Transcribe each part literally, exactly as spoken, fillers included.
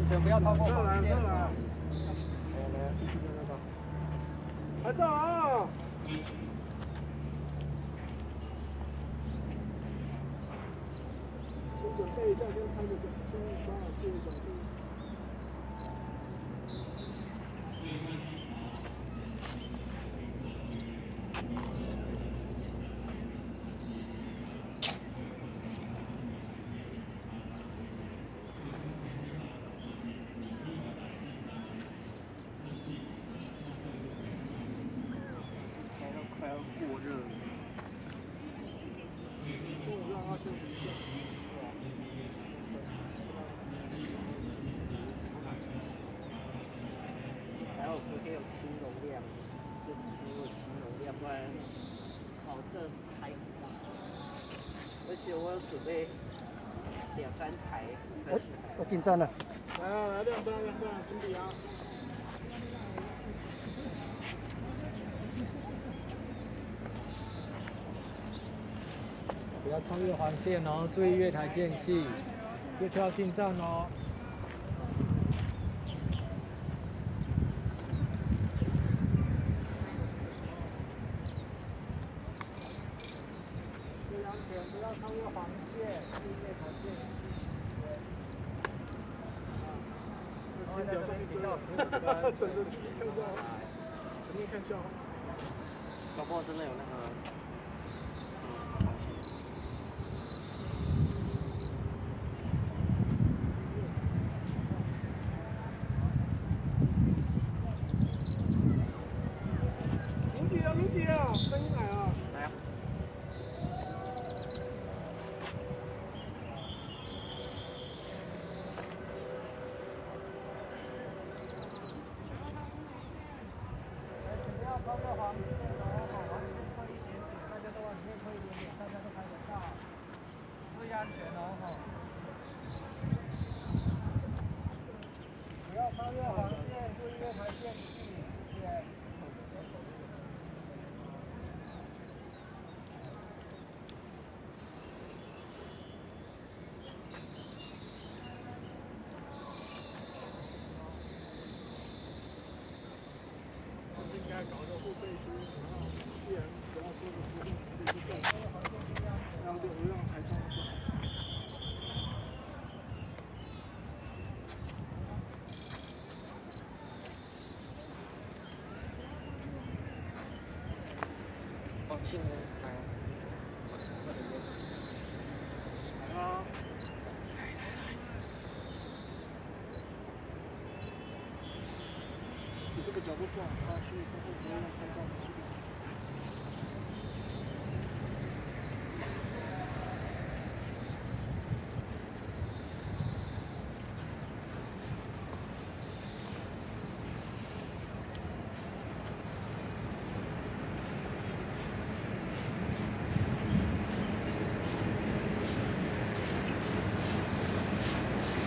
不要超过上来黄线。 上来。来到啊！先准备一下，先开个脚，先帮我借个角度。 快要过热了， 中午让他休息一下。 还好昨天有轻容量，这几天有轻容量，不然保证拍不到。而且我有准备两三台，三四台。 要进站了。 来啊来，亮灯亮灯，准备啊！ 不要超越黄线哦，注意月台间隙，月票进站哦。注意安全，不要超越黄线，注意月台间隙。然后在这边停到十五分， 等着看笑话，肯定看笑话。 搞不好真的有那个。 鸣笛了，鸣笛了，声音来了。 来啊！ 不要超过黄线哦，黄线快一点点，大家都往里面退一点点，大家都拍得到，注意安全哦吼。不要超越黄线，注意月台间隙，谢谢。 应该搞个后背书，然后既然只要说的时候就去干，然后就不用抬高就好。 放轻哦，来啊！ 来啊！你这个角度不好，他去他会不会让拍照去？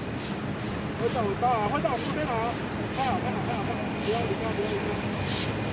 快到到了，快到这边了啊！快了，快了，快了，快了！不要离开，不要离开。